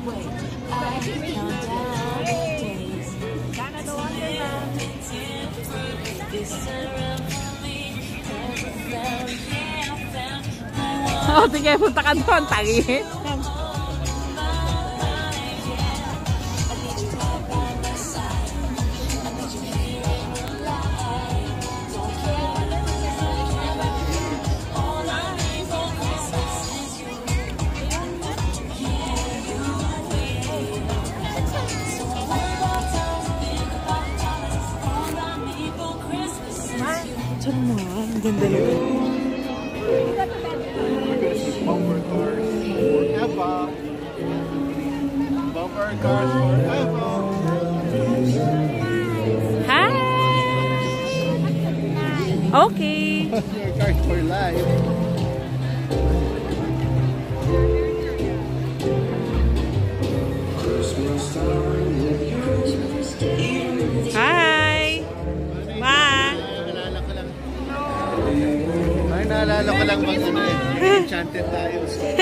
Oh, sige, punta ka doon, tagi. Diyan mo, ang ganda lang. Bumper cars forever. Bumper cars forever. Hi! Okay. Your cars for life. Hi! Ma! Ay, naalala ko lang mag ano eh. Enchanted tayo.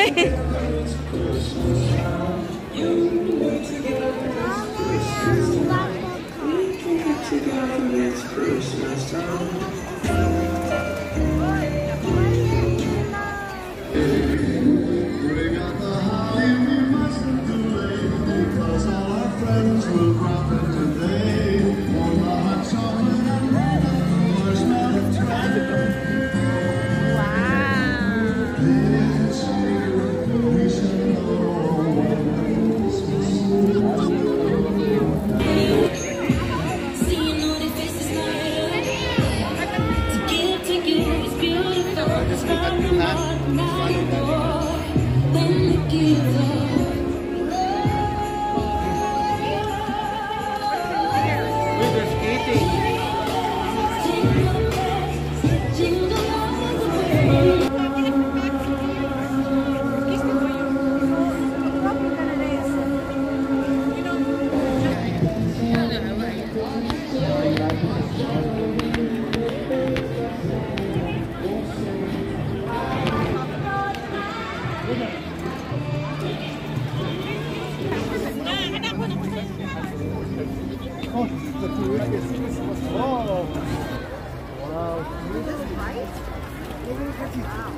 Oh, the tourist. Oh, wow. This is right? Wow.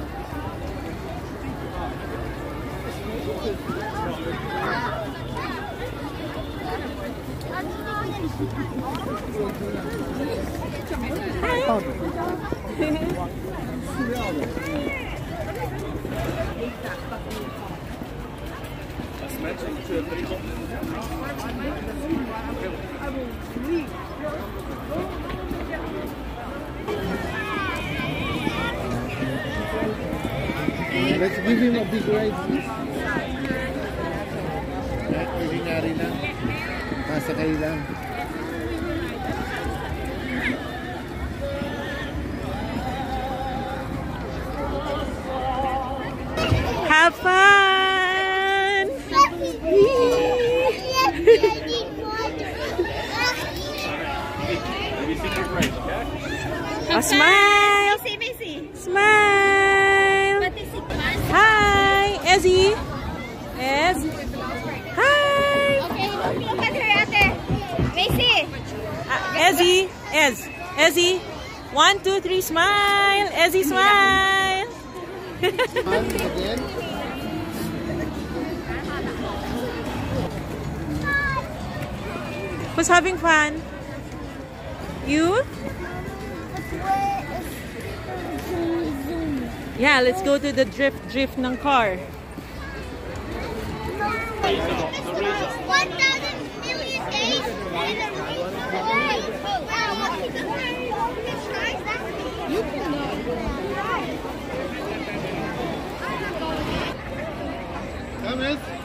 Let's give him a big ride, please. Ordinary lang. Masakay lang. Have fun! Oh, smile! Smile! Hi! Ezzy! Ez! Hi! Okay, look at her, ate. Macy! Ezzy! Ezzy! 1, 2, 3, smile! Ezzy, smile! Who's having fun? You? Yeah, let's go to the drift ng car. 1,000 million days. You can know. Come in.